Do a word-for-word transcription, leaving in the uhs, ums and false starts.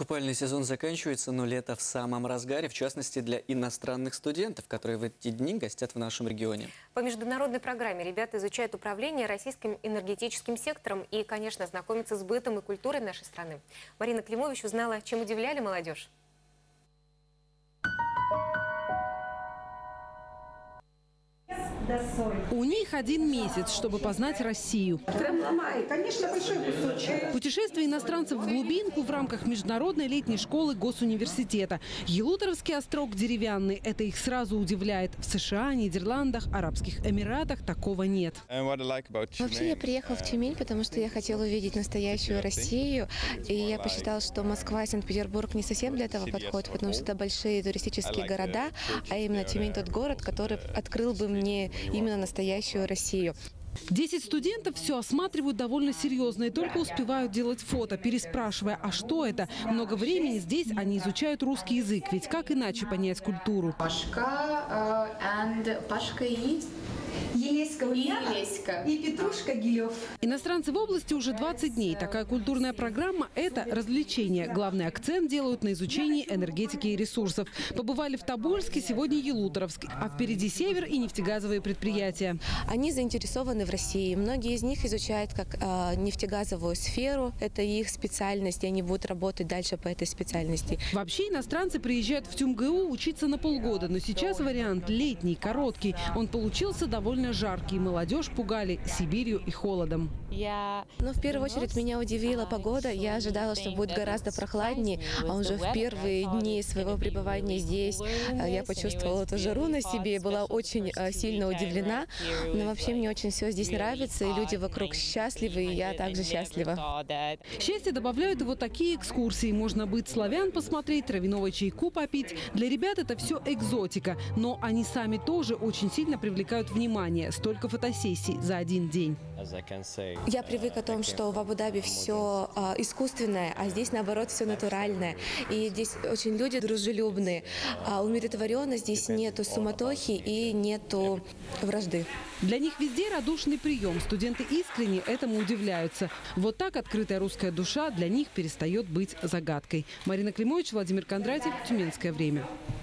Купальный сезон заканчивается, но лето в самом разгаре, в частности для иностранных студентов, которые в эти дни гостят в нашем регионе. По международной программе ребята изучают управление российским энергетическим сектором и, конечно, знакомятся с бытом и культурой нашей страны. Марина Климович узнала, чем удивляли молодежь. У них один месяц, чтобы познать Россию. Конечно, большой кусочек. Путешествие иностранцев в глубинку в рамках международной летней школы Госуниверситета. Елуторовский острог деревянный. Это их сразу удивляет. В США, Нидерландах, Арабских Эмиратах такого нет. Вообще я приехала в Тюмень, потому что я хотела увидеть настоящую Россию. И я посчитала, что Москва и Санкт-Петербург не совсем для этого подходят, потому что это большие туристические города, а именно Тюмень тот город, который открыл бы мне именно настоящую Россию. Десять студентов все осматривают довольно серьезно и только успевают делать фото, переспрашивая, а что это? Много времени здесь они изучают русский язык, ведь как иначе понять культуру? Пашка uh, and Пашка и... Елеська Ульяна и Петрушка Гилев. Иностранцы в области уже двадцать дней. Такая культурная программа – это развлечение. Главный акцент делают на изучении энергетики и ресурсов. Побывали в Тобольске, сегодня Елуторовск. А впереди север и нефтегазовые предприятия. Они заинтересованы в России. Многие из них изучают как э, нефтегазовую сферу. Это их специальность, и они будут работать дальше по этой специальности. Вообще иностранцы приезжают в ТюмГУ учиться на полгода. Но сейчас вариант летний, короткий. Он получился довольно жаркий. Молодежь пугали Сибирью и холодом. Но в первую очередь меня удивила погода. Я ожидала, что будет гораздо прохладнее. А уже в первые дни своего пребывания здесь я почувствовала эту жару на себе. Была очень сильно удивлена. Но вообще мне очень все здесь нравится. И люди вокруг счастливы, и я также счастлива. Счастье добавляют и вот такие экскурсии. Можно быть славян посмотреть, травяного чайку попить. Для ребят это все экзотика. Но они сами тоже очень сильно привлекают внимание. Столько фотосессий за один день. Я привык о том, что в Абу-Даби все а, искусственное, а здесь, наоборот, все натуральное. И здесь очень люди дружелюбные. А умиротворенно здесь нету суматохи и нету вражды. Для них везде радушный прием. Студенты искренне этому удивляются. Вот так открытая русская душа для них перестает быть загадкой. Марина Климович, Владимир Кондратьев, Тюменское время.